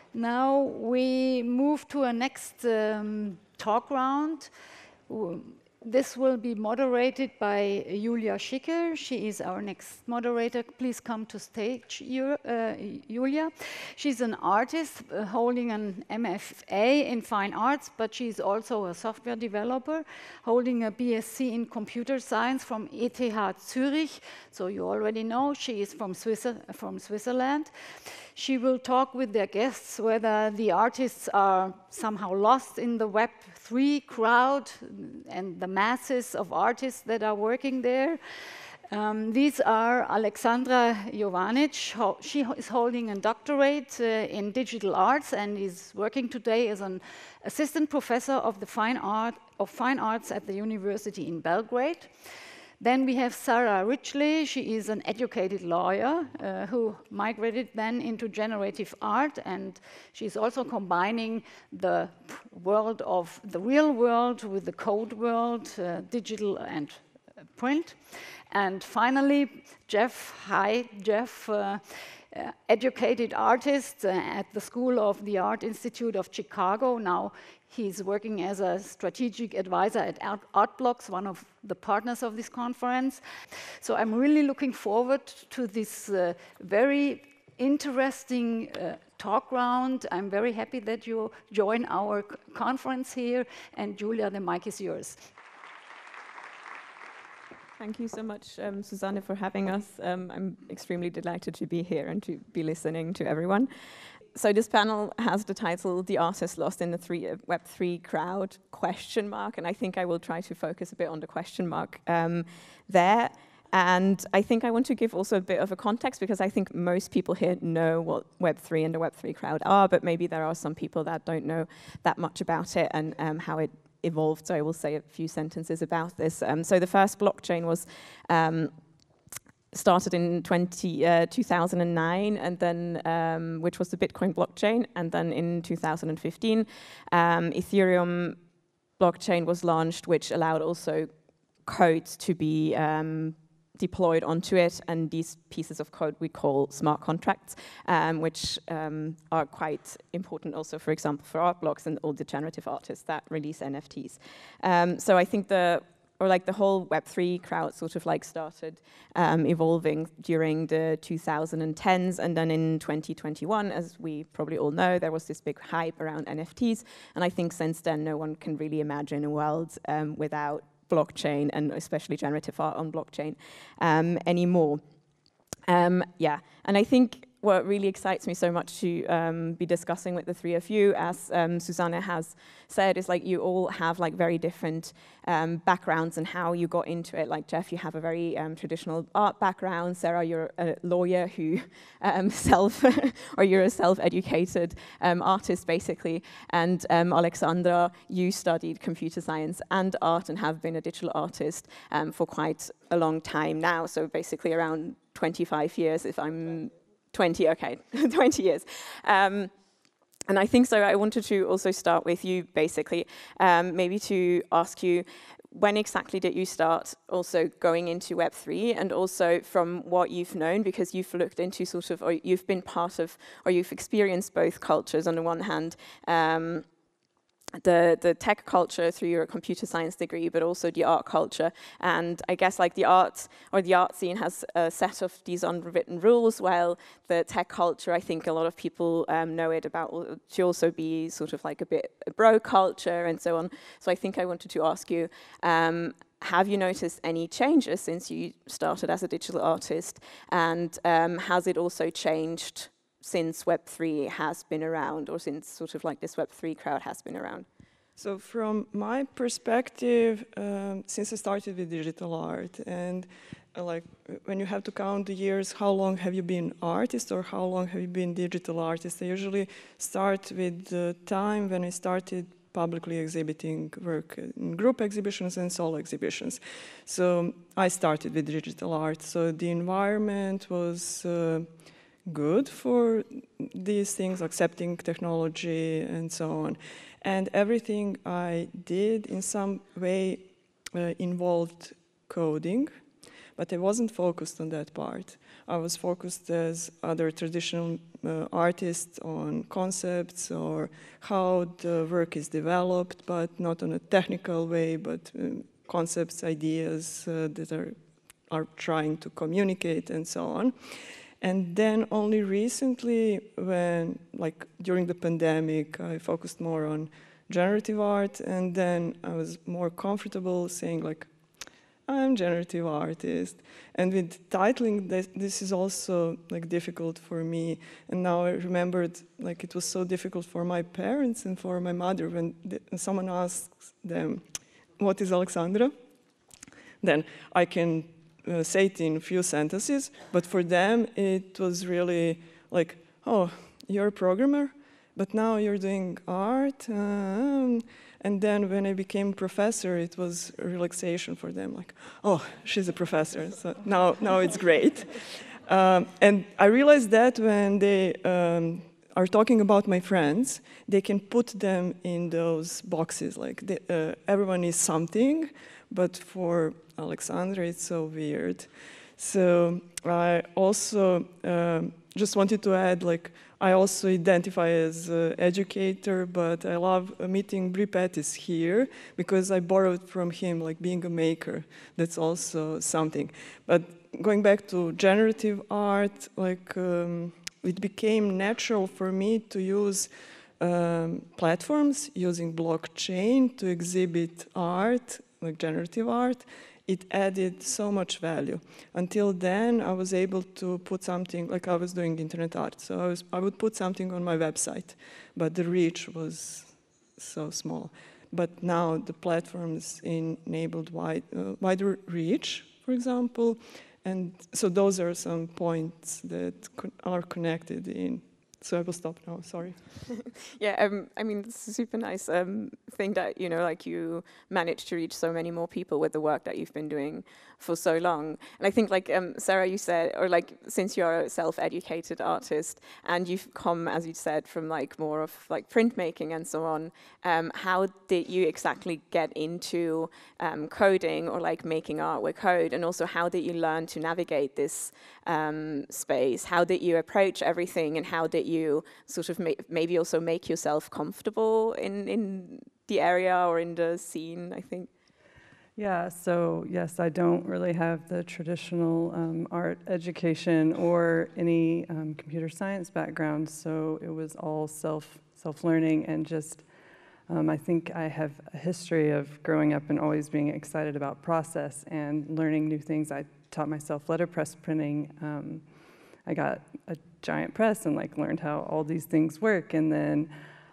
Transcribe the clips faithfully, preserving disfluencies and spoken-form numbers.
Now we move to a next um, talk round. This will be moderated by Julia Schicker. She is our next moderator. Please come to stage, uh, Julia. She's an artist uh, holding an M F A in fine arts, but she's also a software developer holding a B S c in computer science from E T H Zurich. So you already know she is from, Swiss from Switzerland. She will talk with their guests whether the artists are somehow lost in the Web three crowd and the masses of artists that are working there. Um, these are Aleksandra Jovanic. She is holding a doctorate uh, in digital arts and is working today as an assistant professor of the fine art of fine arts at the university in Belgrade. Then we have Sarah Ridgley. She is an educated lawyer uh, who migrated then into generative art, and she's also combining the world of the real world with the code world, uh, digital and uh, print. And finally, Jeff. Hi, Jeff. Uh, Uh, educated artist uh, at the School of the Art Institute of Chicago. Now he's working as a strategic advisor at Art Artblocks, one of the partners of this conference. So I'm really looking forward to this uh, very interesting uh, talk round. I'm very happy that you join our conference here. And Julia, the mic is yours. Thank you so much, um, Susanne, for having us. Um, I'm extremely delighted to be here and to be listening to everyone. So this panel has the title, "The Artist Lost in the three, uh, Web three Crowd?" question mark, and I think I will try to focus a bit on the question mark um, there. And I think I want to give also a bit of a context, because I think most people here know what Web three and the Web three crowd are, but maybe there are some people that don't know that much about it and um, how it evolved, so I will say a few sentences about this. Um, so the first blockchain was um, started in two thousand nine, and then um, which was the Bitcoin blockchain, and then in two thousand fifteen, um, Ethereum blockchain was launched, which allowed also code to be um, deployed onto it, and these pieces of code we call smart contracts, um, which um, are quite important also, for example, for art blocks and all the generative artists that release N F Ts. Um, so I think the, or like the whole Web three crowd sort of like started um, evolving during the two thousand tens, and then in twenty twenty-one, as we probably all know, there was this big hype around N F Ts, and I think since then no one can really imagine a world um, without blockchain, and especially generative art on blockchain um, anymore. Um, yeah, and I think what really excites me so much to um, be discussing with the three of you, as um, Susanne has said, is like you all have like very different um, backgrounds and how you got into it. Like Jeff, you have a very um, traditional art background. Sarah, you're a lawyer who um, self, or you're a self-educated um, artist basically. And um, Aleksandra, you studied computer science and art and have been a digital artist um, for quite a long time now. So basically around twenty-five years, if I'm twenty, okay, twenty years. Um, and I think so I wanted to also start with you, basically, um, maybe to ask you, when exactly did you start also going into Web three, and also from what you've known, because you've looked into sort of, or you've been part of, or you've experienced both cultures on the one hand, um, the the tech culture through your computer science degree, but also the art culture. And I guess like the art or the art scene has a set of these unwritten rules, while the tech culture, I think a lot of people um, know it about to also be sort of like a bit a bro culture and so on. So I think I wanted to ask you, um, have you noticed any changes since you started as a digital artist, and um, has it also changed since Web three has been around, or since sort of like this Web three crowd has been around? So from my perspective, um, since I started with digital art, and uh, like when you have to count the years, how long have you been artist or how long have you been digital artist? I usually start with the time when I started publicly exhibiting work in group exhibitions and solo exhibitions. So I started with digital art. So the environment was uh, good for these things, accepting technology and so on. And everything I did in some way uh, involved coding. but I wasn't focused on that part. I was focused as other traditional uh, artists on concepts or how the work is developed, but not on a technical way, but um, concepts, ideas uh, that are, are trying to communicate and so on. And then only recently, when, like, during the pandemic, I focused more on generative art, and then I was more comfortable saying, like, I'm generative artist. And with titling, this, this is also, like, difficult for me. And now I remembered, like, it was so difficult for my parents and for my mother when the, someone asks them, what is Aleksandra? Then I can Uh, say it in a few sentences, but for them it was really like, oh, you're a programmer, but now you're doing art. Um, and then when I became a professor, it was a relaxation for them, like, oh, she's a professor, so now, now it's great. Um, and I realized that when they um, are talking about my friends, they can put them in those boxes, like they, uh, everyone is something, but for Aleksandra, it's so weird. So I also um, just wanted to add, like, I also identify as an educator, but I love uh, meeting Bri Pettis here because I borrowed from him, like, being a maker. That's also something. But going back to generative art, like, um, it became natural for me to use um, platforms using blockchain to exhibit art, like generative art. It added so much value. Until then, I was able to put something, like I was doing internet art, so I, was, I would put something on my website, but the reach was so small. But now the platforms enabled wide, uh, wider reach, for example, and so those are some points that co are connected in. So I will stop now, sorry. Yeah, um, I mean, it's a super nice um, thing that, you know, like you managed to reach so many more people with the work that you've been doing for so long. And I think, like, um, Sarah, you said, or like, since you're a self-educated artist and you've come, as you said, from like more of like printmaking and so on, um, how did you exactly get into um, coding or like making art with code? And also, how did you learn to navigate this um, space? How did you approach everything, and how did you sort of ma maybe also make yourself comfortable in, in the area or in the scene, I think? Yeah, so yes, I don't really have the traditional um, art education or any um, computer science background, so it was all self, self-learning and just, um, I think I have a history of growing up and always being excited about process and learning new things. I taught myself letterpress printing. Um, I got a giant press and like learned how all these things work, and then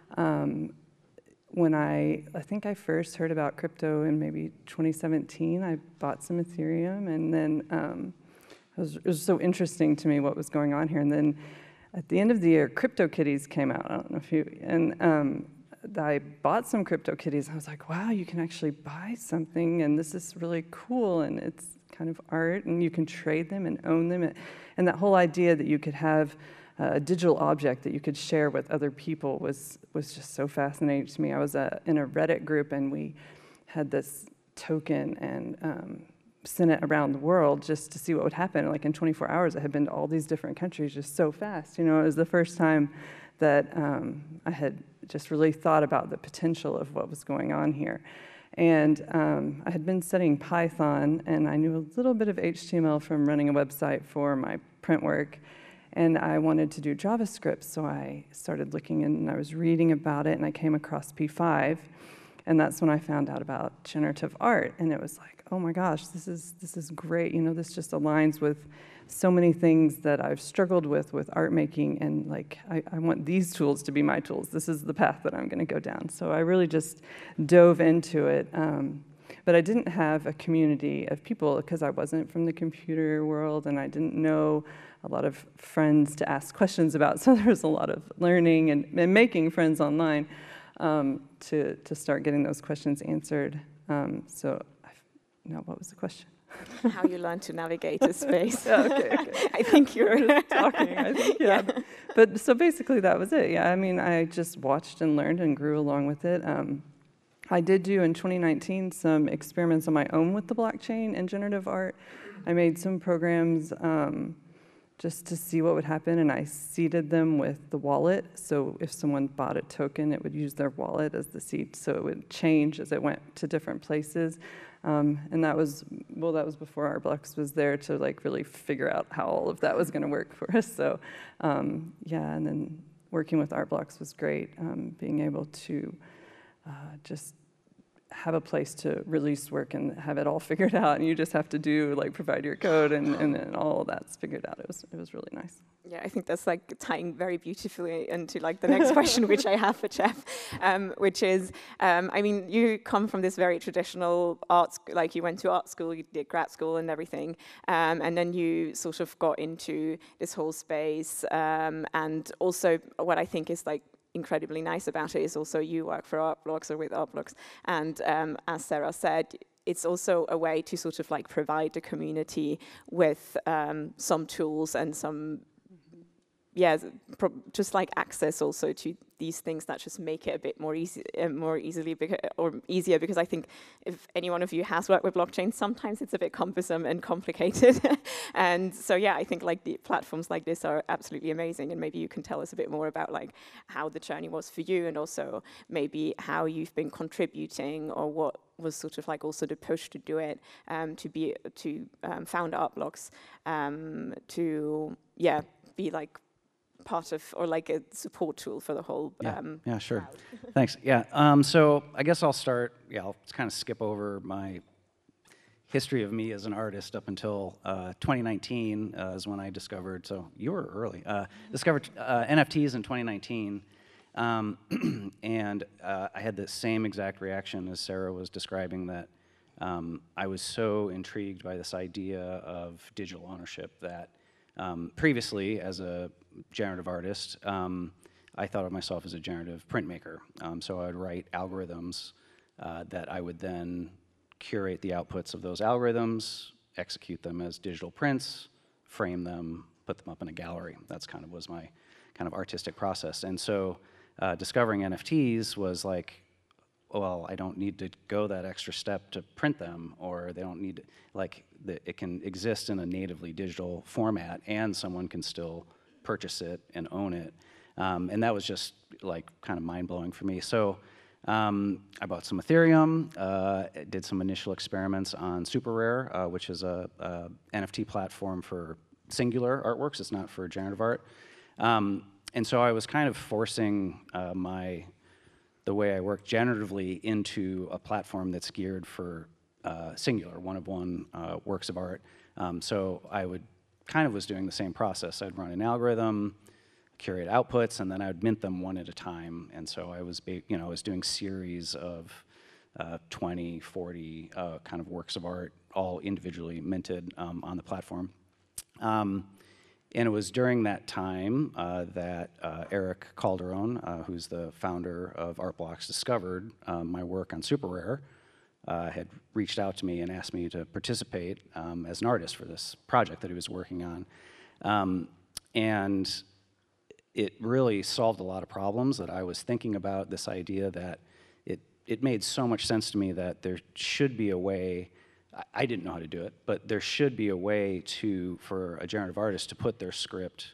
um, when I, I think I first heard about crypto in maybe twenty seventeen, I bought some Ethereum, and then um, it, was, it was so interesting to me what was going on here. And then at the end of the year, CryptoKitties came out. I don't know if you, and um, I bought some CryptoKitties. I was like, wow, you can actually buy something, and this is really cool, and it's kind of art, and you can trade them and own them. And that whole idea that you could have a digital object that you could share with other people was was just so fascinating to me. I was uh, in a Reddit group, and we had this token and um, sent it around the world just to see what would happen. Like in twenty-four hours, I had been to all these different countries just so fast. You know, it was the first time that um, I had just really thought about the potential of what was going on here. And um, I had been studying Python, and I knew a little bit of H T M L from running a website for my print work. And I wanted to do JavaScript, so I started looking and I was reading about it, and I came across P five, and that's when I found out about generative art, and it was like, oh my gosh, this is this is great. You know, this just aligns with so many things that I've struggled with with art making, and like I, I want these tools to be my tools. This is the path that I'm going to go down. So I really just dove into it. Um, But I didn't have a community of people because I wasn't from the computer world, and I didn't know a lot of friends to ask questions about. So there was a lot of learning and, and making friends online um, to, to start getting those questions answered. Um, so, now what was the question? How you learn to navigate a space. Yeah, okay, okay. I think you're just talking, I think, yeah. yeah. But so basically that was it. Yeah, I mean, I just watched and learned and grew along with it. Um, I did do in twenty nineteen some experiments on my own with the blockchain and generative art, I made some programs um, just to see what would happen, and I seeded them with the wallet. So if someone bought a token, it would use their wallet as the seed, so it would change as it went to different places. Um, and that was, well, that was before Artblocks was there to like really figure out how all of that was going to work for us. So um, yeah, and then working with Artblocks was great, um, being able to uh, just have a place to release work and have it all figured out, and you just have to do like provide your code, and, and then all of that's figured out. It was it was really nice. Yeah, I think that's like tying very beautifully into like the next question, which I have for Jeff, um, which is, um, I mean, you come from this very traditional art, sc like you went to art school, you did grad school and everything, um, and then you sort of got into this whole space, um, and also what I think is like incredibly nice about it is also you work for Artblocks or with Artblocks, and um, as Sarah said, it's also a way to sort of like provide the community with um, some tools and some, yeah, pro just like access also to these things that just make it a bit more easy, uh, more easily, or easier. Because I think if any one of you has worked with blockchain, sometimes it's a bit cumbersome and complicated. And so yeah, I think like the platforms like this are absolutely amazing. And maybe you can tell us a bit more about like how the journey was for you, and also maybe how you've been contributing, or what was sort of like also the push to do it, um, to be to um, found Artblocks, um, to yeah be like part of, or like a support tool for the whole. Yeah, um, yeah sure. Thanks. Yeah, um, so I guess I'll start, yeah, I'll kind of skip over my history of me as an artist up until uh, twenty nineteen uh, is when I discovered, so you were early, uh, discovered uh, N F Ts in twenty nineteen. Um, and uh, I had the same exact reaction as Sarah was describing, that um, I was so intrigued by this idea of digital ownership that um, previously, as a generative artist, um, I thought of myself as a generative printmaker. Um, so I would write algorithms uh, that I would then curate the outputs of those algorithms, execute them as digital prints, frame them, put them up in a gallery. That's kind of was my kind of artistic process. And so uh, discovering N F Ts was like, well, I don't need to go that extra step to print them, or they don't need to, like, the, it can exist in a natively digital format, and someone can still purchase it and own it. Um, and that was just like kind of mind-blowing for me. So um, I bought some Ethereum, uh, did some initial experiments on Super Rare, uh, which is a, a N F T platform for singular artworks. It's not for generative art. Um, and so I was kind of forcing uh, my the way I work generatively into a platform that's geared for uh, singular, one-of-one uh, works of art. Um, so I would kind of was doing the same process. I'd run an algorithm, curate outputs, and then I would mint them one at a time. And so I was, you know, I was doing series of uh, twenty, forty uh, kind of works of art, all individually minted um, on the platform. Um, And it was during that time uh, that uh, Eric Calderon, uh, who's the founder of Artblocks, discovered uh, my work on Super Rare, uh, had reached out to me and asked me to participate um, as an artist for this project that he was working on. Um, and it really solved a lot of problems that I was thinking about, this idea that it, it made so much sense to me that there should be a way. I didn't know how to do it, but there should be a way to, for a generative artist to put their script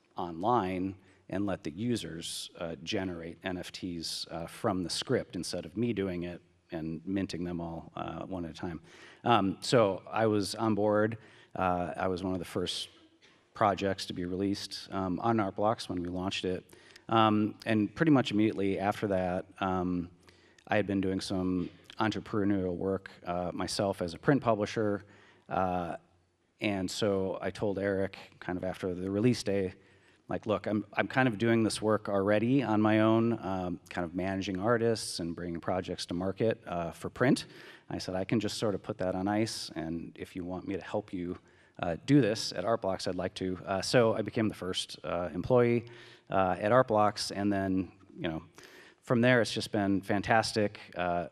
online and let the users uh, generate N F Ts uh, from the script instead of me doing it and minting them all uh, one at a time. Um, so I was on board. Uh, I was one of the first projects to be released um, on Artblocks when we launched it. Um, and pretty much immediately after that, um, I had been doing some entrepreneurial work uh, myself as a print publisher, uh, and so I told Eric kind of after the release day, like, look, I'm, I'm kind of doing this work already on my own, um, kind of managing artists and bringing projects to market uh, for print. I said, I can just sort of put that on ice, and if you want me to help you uh, do this at Artblocks, I'd like to. Uh, so I became the first uh, employee uh, at Artblocks, and then, you know, from there it's just been fantastic. Uh,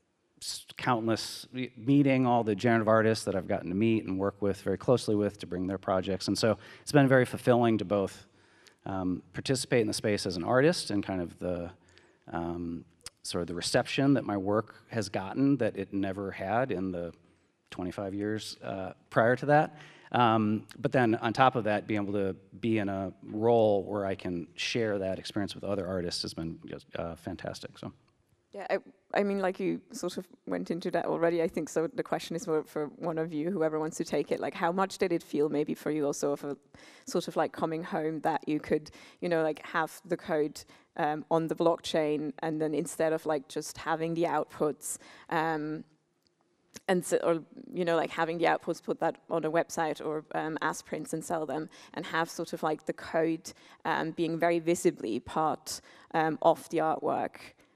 countless meeting all the generative artists that I've gotten to meet and work with very closely with to bring their projects. And so it's been very fulfilling to both um, participate in the space as an artist and kind of the um, sort of the reception that my work has gotten that it never had in the twenty-five years uh, prior to that. Um, but then on top of that, being able to be in a role where I can share that experience with other artists has been just uh, fantastic. So. Yeah, I, I mean, like you sort of went into that already, I think, so the question is for, for one of you, whoever wants to take it, like how much did it feel maybe for you also of a sort of like coming home that you could, you know, like have the code um, on the blockchain, and then instead of like just having the outputs, um, and so, or, you know, like having the outputs, put that on a website or um, as prints and sell them, and have sort of like the code um, being very visibly part um, of the artwork.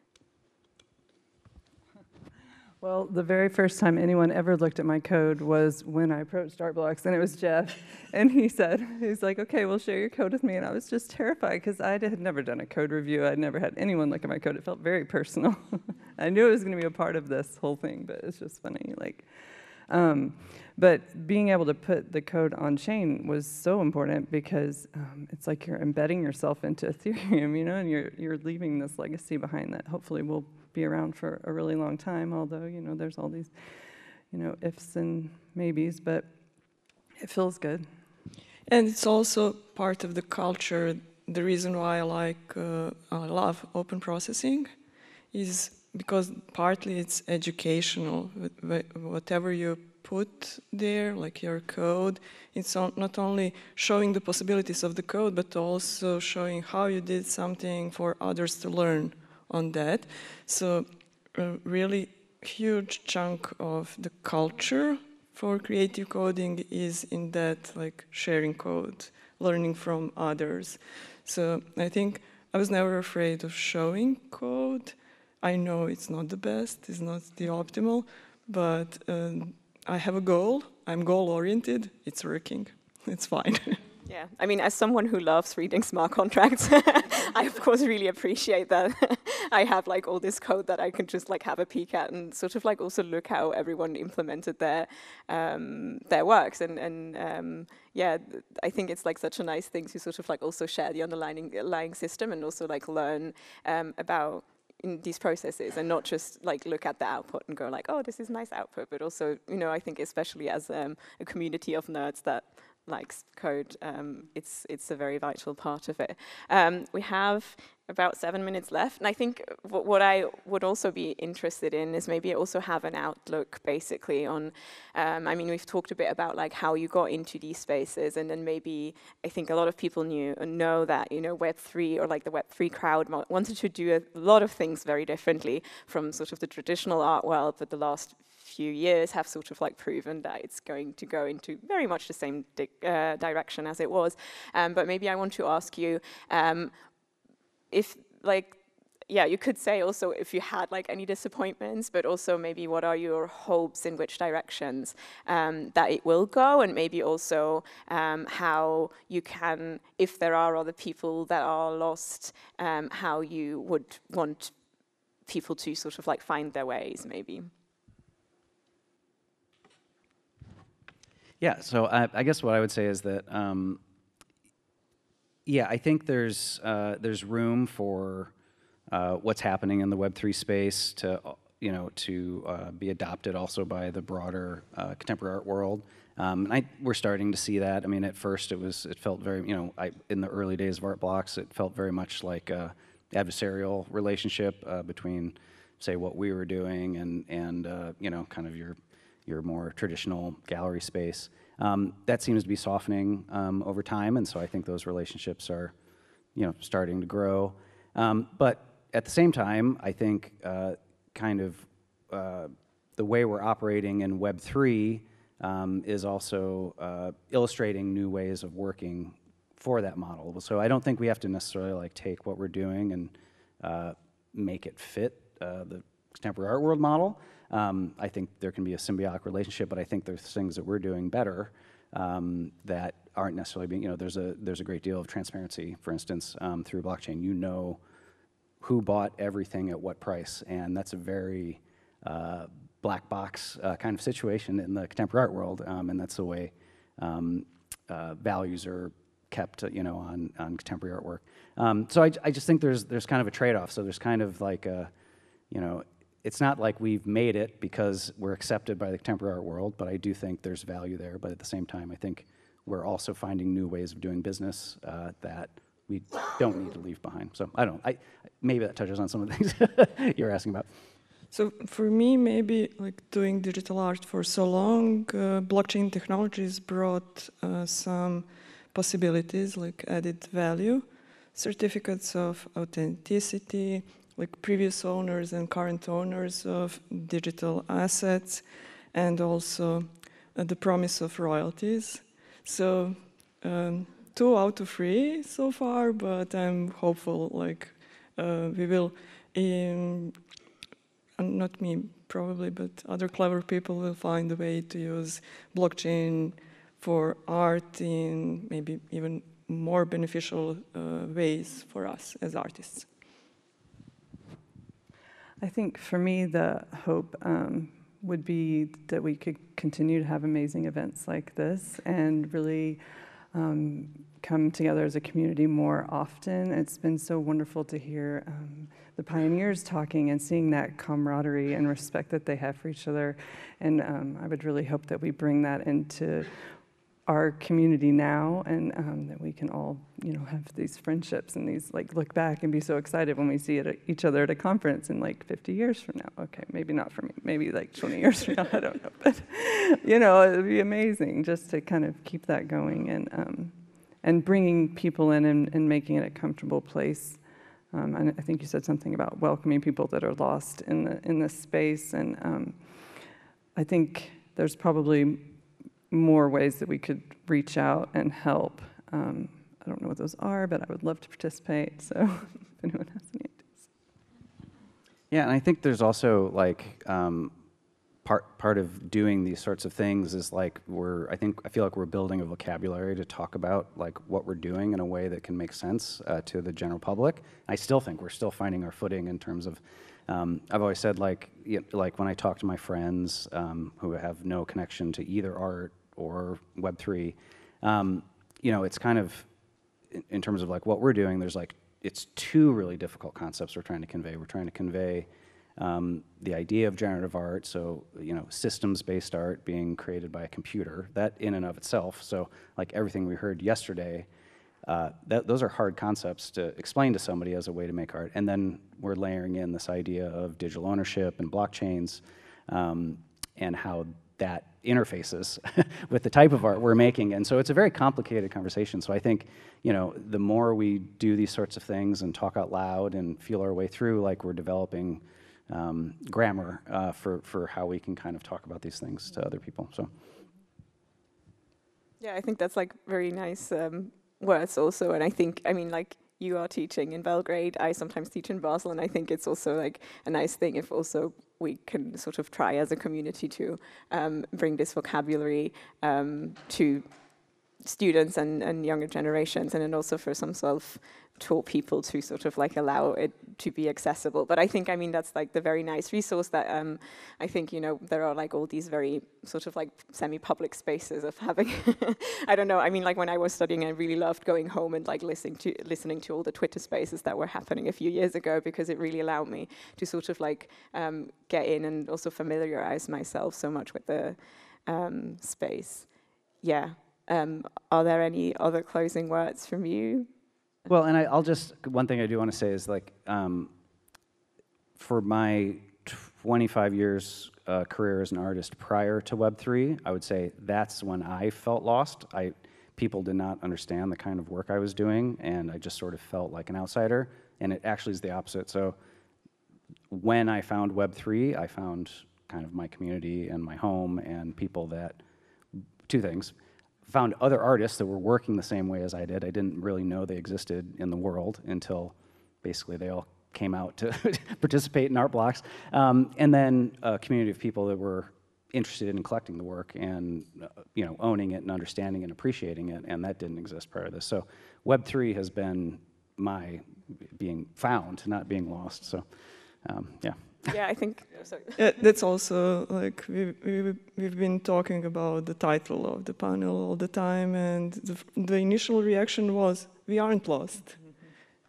Well, the very first time anyone ever looked at my code was when I approached Artblocks, and it was Jeff, and he said, he's like, okay, well, share your code with me, and I was just terrified, because I had never done a code review. I'd never had anyone look at my code. It felt very personal. I knew it was going to be a part of this whole thing, but it's just funny. Like, um, but being able to put the code on chain was so important, because um, it's like you're embedding yourself into Ethereum, you know, and you're, you're leaving this legacy behind that hopefully will be around for a really long time, although, you know, there's all these, you know, ifs and maybes, but it feels good. And it's also part of the culture. The reason why I like, uh, I love open processing is because partly it's educational. Whatever you put there, like your code, it's not only showing the possibilities of the code, but also showing how you did something for others to learn on that. So a really huge chunk of the culture for creative coding is in that, like sharing code, learning from others. So I think I was never afraid of showing code. I know it's not the best, it's not the optimal, but um, I have a goal, I'm goal-oriented, it's working, it's fine. Yeah, I mean, as someone who loves reading smart contracts, I of course really appreciate that. I have like all this code that I can just like have a peek at and sort of like also look how everyone implemented their um, their works. And, and um, yeah, I think it's like such a nice thing to sort of like also share the underlying, underlying system and also like learn um, about in these processes, and not just like look at the output and go like, oh, this is nice output, but also, you know, I think especially as um, a community of nerds that likes code, um, it's it's a very vital part of it. Um, we have about seven minutes left, and I think w what I would also be interested in is maybe also have an outlook basically on, um, I mean, we've talked a bit about like how you got into these spaces, and then maybe I think a lot of people knew know that, you know, Web three or like the Web three crowd wanted to do a lot of things very differently from sort of the traditional art world, but the last few years have sort of like proven that it's going to go into very much the same di uh, direction as it was. Um, but maybe I want to ask you um, if like, yeah, you could say also if you had like any disappointments, but also maybe what are your hopes in which directions um, that it will go, and maybe also um, how you can, if there are other people that are lost, um, how you would want people to sort of like find their ways maybe. Yeah, so I, I guess what I would say is that, um, yeah, I think there's uh, there's room for uh, what's happening in the Web three space to, you know, to uh, be adopted also by the broader uh, contemporary art world. Um, and I, we're starting to see that. I mean, at first it was, it felt very, you know, I, in the early days of Artblocks, it felt very much like a adversarial relationship uh, between, say, what we were doing and and uh, you know, kind of your your more traditional gallery space. Um, that seems to be softening um, over time, and so I think those relationships are, you know, starting to grow. Um, but at the same time, I think uh, kind of uh, the way we're operating in Web three um, is also uh, illustrating new ways of working for that model. So I don't think we have to necessarily like take what we're doing and uh, make it fit uh, the contemporary art world model. Um, I think there can be a symbiotic relationship, but I think there's things that we're doing better um, that aren't necessarily being, you know, there's a, there's a great deal of transparency, for instance, um, through blockchain. You know who bought everything at what price, and that's a very uh, black box uh, kind of situation in the contemporary art world, um, and that's the way um, uh, values are kept, you know, on, on contemporary artwork. Um, so I, I just think there's, there's kind of a trade-off. So there's kind of like a, you know, it's not like we've made it because we're accepted by the contemporary art world, but I do think there's value there. But at the same time, I think we're also finding new ways of doing business uh, that we don't need to leave behind. So I don't know, I, maybe that touches on some of the things you're asking about. So for me, maybe like doing digital art for so long, uh, blockchain technologies brought uh, some possibilities like added value, certificates of authenticity, like previous owners and current owners of digital assets, and also uh, the promise of royalties. So um, two out of three so far, but I'm hopeful like uh, we will, um, not me probably, but other clever people will find a way to use blockchain for art in maybe even more beneficial uh, ways for us as artists. I think for me, the hope um, would be that we could continue to have amazing events like this and really um, come together as a community more often. It's been so wonderful to hear um, the pioneers talking and seeing that camaraderie and respect that they have for each other. And um, I would really hope that we bring that into our community now, and um, that we can all, you know, have these friendships and these, like, look back and be so excited when we see it, each other at a conference in like fifty years from now. Okay, maybe not for me, maybe like twenty years from now, I don't know. But, you know, it would be amazing just to kind of keep that going and um, and bringing people in and, and making it a comfortable place. Um, and I think you said something about welcoming people that are lost in the in this space, and um, I think there's probably more ways that we could reach out and help. Um, I don't know what those are, but I would love to participate. So if anyone has any ideas. Yeah, and I think there's also like um, part part of doing these sorts of things is like we're. I think I feel like we're building a vocabulary to talk about like what we're doing in a way that can make sense uh, to the general public. I still think we're still finding our footing in terms of. Um, I've always said like you know, like when I talk to my friends um, who have no connection to either art or Web three, um, you know, it's kind of, in, in terms of like what we're doing, there's like, it's two really difficult concepts we're trying to convey. We're trying to convey um, the idea of generative art, so, you know, systems-based art being created by a computer, that in and of itself, so like everything we heard yesterday, uh, that, those are hard concepts to explain to somebody as a way to make art. And then we're layering in this idea of digital ownership and blockchains um, and how that interfaces with the type of art we're making. And so it's a very complicated conversation. So I think, you know, the more we do these sorts of things and talk out loud and feel our way through, like we're developing um, grammar uh, for, for how we can kind of talk about these things to other people, so. Yeah, I think that's like very nice um, words also. And I think, I mean, like, you are teaching in Belgrade, I sometimes teach in Basel, and I think it's also like a nice thing if also we can sort of try as a community to um, bring this vocabulary um, to students and, and younger generations, and then also for some self-taught people to sort of like allow it to be accessible. But I think, I mean, that's like the very nice resource that um, I think, you know, there are like all these very sort of like semi-public spaces of having, I don't know, I mean, like when I was studying, I really loved going home and like listening to listening to all the Twitter spaces that were happening a few years ago, because it really allowed me to sort of like um, get in and also familiarize myself so much with the um, space. Yeah. Um, are there any other closing words from you? Well, and I, I'll just, one thing I do want to say is like, um, for my twenty-five years uh, career as an artist prior to Web three, I would say that's when I felt lost. I, people did not understand the kind of work I was doing, and I just sort of felt like an outsider, and it actually is the opposite. So when I found Web three, I found kind of my community and my home and people that, two things, found other artists that were working the same way as I did. I didn't really know they existed in the world until basically they all came out to participate in art blocks. Um, and then a community of people that were interested in collecting the work and uh, you know, owning it and understanding and appreciating it, and that didn't exist prior to this. So Web three has been my being found, not being lost. So um, yeah. Yeah, I think. Oh, sorry. Yeah, that's also like we we we've been talking about the title of the panel all the time, and the, the initial reaction was we aren't lost, mm-hmm.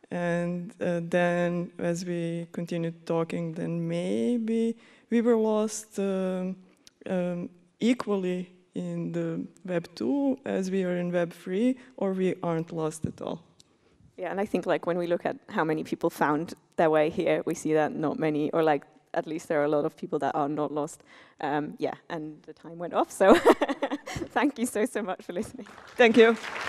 And uh, then as we continued talking, then maybe we were lost um, um, equally in the Web two as we are in Web three, or we aren't lost at all. Yeah, and I think like when we look at how many people found their way here, we see that not many, or like at least there are a lot of people that are not lost. Um, yeah, and the time went off, so thank you so, so much for listening. Thank you.